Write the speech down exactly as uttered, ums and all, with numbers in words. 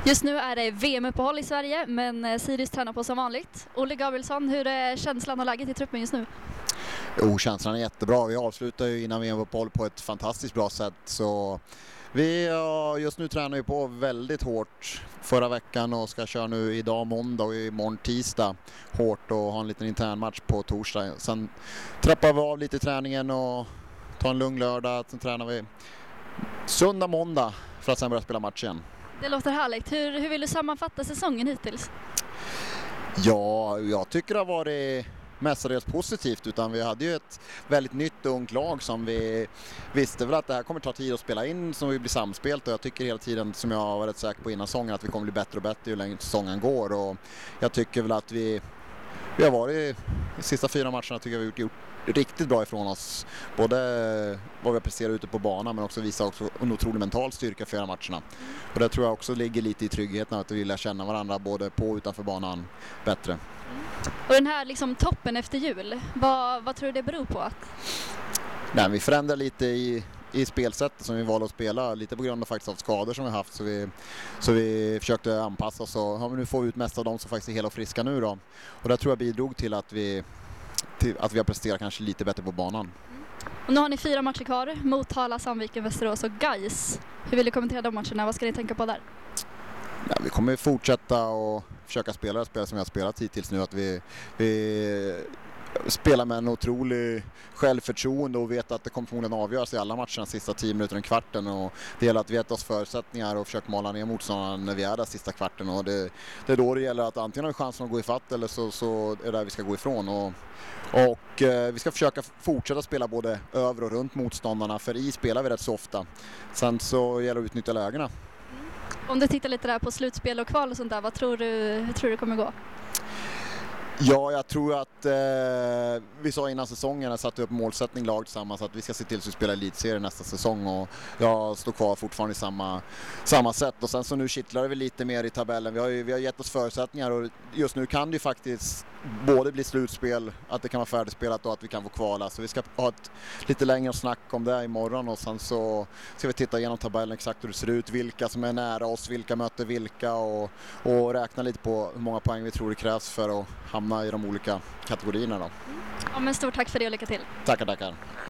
Just nu är det V M-uppehåll i Sverige, men Sirius tränar på som vanligt. Olle Gabrielsson, hur är känslan och läget i truppen just nu? Jo, känslan är jättebra. Vi avslutar ju innan V M-uppehåll på ett fantastiskt bra sätt. Så vi ja, just nu tränar ju på väldigt hårt förra veckan och ska köra nu idag måndag och imorgon tisdag hårt och ha en liten intern match på torsdag. Sen trappar vi av lite i träningen och tar en lugn lördag. Sen tränar vi söndag, måndag för att sen börja spela match igen. Det låter härligt. Hur, hur vill du sammanfatta säsongen hittills? Ja, jag tycker det har varit mestadels positivt, utan vi hade ju ett väldigt nytt och ungt lag som vi visste väl att det här kommer ta tid att spela in, som vi blir samspelt, och jag tycker hela tiden, som jag har varit säker på innan säsongen, att vi kommer bli bättre och bättre ju längre säsongen går, och jag tycker väl att vi vi har varit de sista fyra matcherna tycker jag vi har gjort riktigt bra ifrån oss, både vad vi har presterat ute på banan men också visar också en otrolig mental styrka för matcherna, och det tror jag också ligger lite i tryggheten att vi vill lära känna varandra både på och utanför banan bättre. Och den här liksom toppen efter jul, vad, vad tror du det beror på? Att... Nej, vi förändrar lite i, i spelsättet som vi valde att spela, lite på grund av faktiskt av skador som vi haft, så vi, så vi försökte anpassa oss, och ja, nu får vi ut mest av dem som faktiskt är hela och friska nu då. Och det tror jag bidrog till att vi, till att vi har presterat kanske lite bättre på banan. Och nu har ni fyra matcher kvar, Motala, Sandviken, Västerås och Gais. Hur vill du kommentera de matcherna? Vad ska ni tänka på där? Ja, vi kommer fortsätta och försöka spela det spel som vi har spelat hittills nu, att vi, vi spelar med en otrolig självförtroende och vet att det kommer förmodligen avgöras i alla matcherna sista tio minuter, en kvarten, och det gäller att veta oss förutsättningar och försöka mala ner motståndaren när vi är där sista kvarten, och det, det är då det gäller att antingen ha chansen att gå i fatt eller så, så är det där vi ska gå ifrån, och, och eh, vi ska försöka fortsätta spela både över och runt motståndarna, för i spelar vi rätt så ofta, sen så gäller det att utnyttja lägena. Om du tittar lite där på slutspel och kval och sånt där, vad tror du, hur tror du det kommer gå? Ja, jag tror att eh, vi sa innan säsongen, jag satte upp målsättning lag tillsammans, att vi ska se till att vi spelar elitserie nästa säsong, och jag står kvar fortfarande i samma, samma sätt, och sen så nu kittlar vi lite mer i tabellen. Vi har ju vi har gett oss förutsättningar, och just nu kan det ju faktiskt både bli slutspel, att det kan vara färdigspelat och att vi kan få kvala, så vi ska ha ett lite längre snack om det imorgon, och sen så ska vi titta igenom tabellen exakt hur det ser ut, vilka som är nära oss, vilka möter vilka, och, och räkna lite på hur många poäng vi tror det krävs för att hamna i de olika kategorierna då. Ja, men stort tack för det och lycka till. Tackar, tackar.